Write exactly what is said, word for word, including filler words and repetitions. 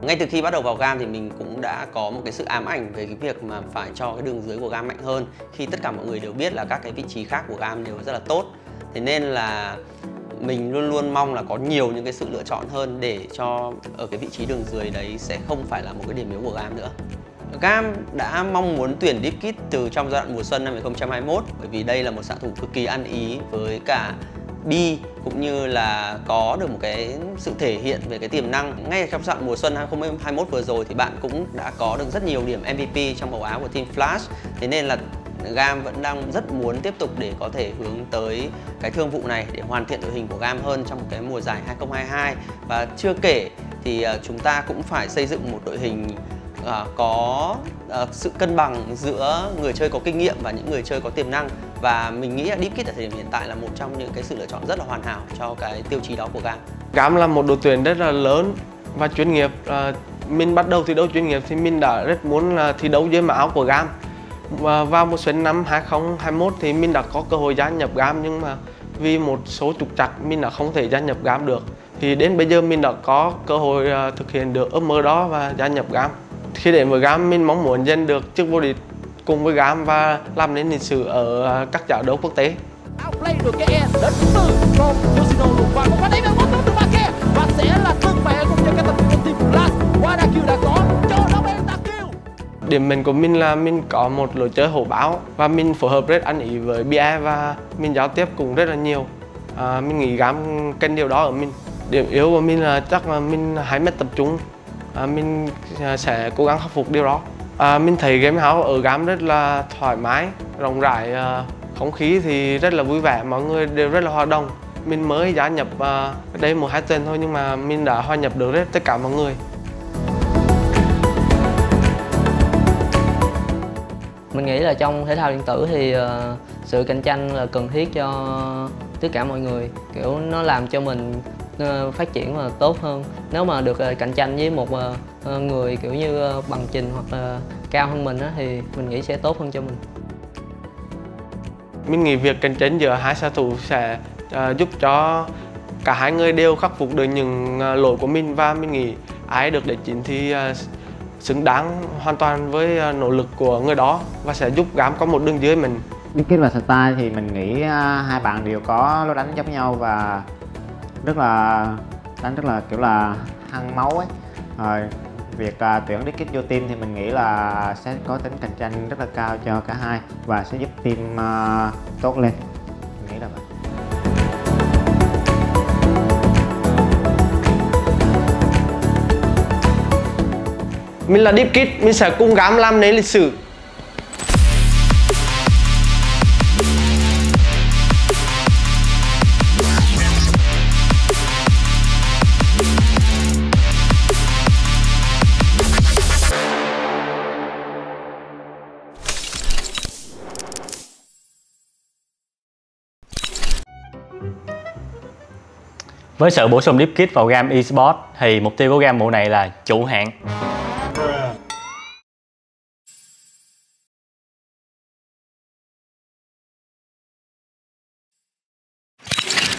Ngay từ khi bắt đầu vào Gam thì mình cũng đã có một cái sự ám ảnh về cái việc mà phải cho cái đường dưới của Gam mạnh hơn, khi tất cả mọi người đều biết là các cái vị trí khác của Gam đều rất là tốt. Thế nên là mình luôn luôn mong là có nhiều những cái sự lựa chọn hơn để cho ở cái vị trí đường dưới đấy sẽ không phải là một cái điểm yếu của Gam nữa. Gam đã mong muốn tuyển Deepkid từ trong giai đoạn mùa xuân năm hai không hai mốt, bởi vì đây là một xạ thủ cực kỳ ăn ý với cả bi, cũng như là có được một cái sự thể hiện về cái tiềm năng. Ngay trong giai đoạn mùa xuân hai không hai mốt vừa rồi thì bạn cũng đã có được rất nhiều điểm em vê pê trong màu áo của Team Flash. Thế nên là Gam vẫn đang rất muốn tiếp tục để có thể hướng tới cái thương vụ này để hoàn thiện đội hình của Gam hơn trong cái mùa giải hai không hai hai. Và chưa kể thì chúng ta cũng phải xây dựng một đội hình uh, có uh, sự cân bằng giữa người chơi có kinh nghiệm và những người chơi có tiềm năng. Và mình nghĩ là Deepkid ở thời điểm hiện tại là một trong những cái sự lựa chọn rất là hoàn hảo cho cái tiêu chí đó của Gam. Gam là một đội tuyển rất là lớn và chuyên nghiệp. Uh, mình bắt đầu thi đấu chuyên nghiệp thì mình đã rất muốn là thi đấu dưới màu áo của Gam. Và vào mùa xuân năm hai không hai mốt thì mình đã có cơ hội gia nhập Gam, nhưng mà vì một số trục trặc mình đã không thể gia nhập Gam được. Thì đến bây giờ mình đã có cơ hội uh, thực hiện được ước mơ đó và gia nhập Gam. Khi đến với Gam, mình mong muốn giành được chức vô địch cùng với Gam và làm nên lịch sử ở uh, các giải đấu quốc tế. Điểm mạnh của mình là mình có một lối chơi hổ báo và mình phối hợp rất ăn ý với bê e và mình giao tiếp cũng rất là nhiều. À, mình nghĩ Gam cần điều đó ở mình. Điểm yếu của mình là chắc là mình hay mất tập trung. À, mình sẽ cố gắng khắc phục điều đó. À, mình thấy game house ở Gam rất là thoải mái, rộng rãi, không khí thì rất là vui vẻ, mọi người đều rất là hòa đồng. Mình mới gia nhập uh, đây một hai tuần thôi nhưng mà mình đã hòa nhập được rất tất cả mọi người. Mình nghĩ là trong thể thao điện tử thì uh, sự cạnh tranh là cần thiết cho tất cả mọi người. Kiểu nó làm cho mình uh, phát triển và tốt hơn. Nếu mà được uh, cạnh tranh với một uh, người kiểu như uh, bằng trình hoặc uh, cao hơn mình uh, thì mình nghĩ sẽ tốt hơn cho mình. Mình nghĩ việc cạnh tranh giữa hai xạ thủ sẽ uh, giúp cho cả hai người đều khắc phục được những uh, lỗi của mình, và mình nghĩ ai được để chín thì uh, xứng đáng hoàn toàn với uh, nỗ lực của người đó và sẽ giúp Gam có một đường dưới mình. Deepkid và Style thì mình nghĩ uh, hai bạn đều có lối đánh giống nhau và rất là đánh rất là kiểu là hăng máu ấy. Rồi việc uh, tuyển Deepkid vô team thì mình nghĩ là sẽ có tính cạnh tranh rất là cao cho cả hai và sẽ giúp team uh, tốt lên. Mình nghĩ là vậy. Mình là Deepkid, mình sẽ cùng Gam làm nên lịch sử. Với sự bổ sung Deepkid vào Gam Esports thì mục tiêu của Gam mùa này là trụ hạng.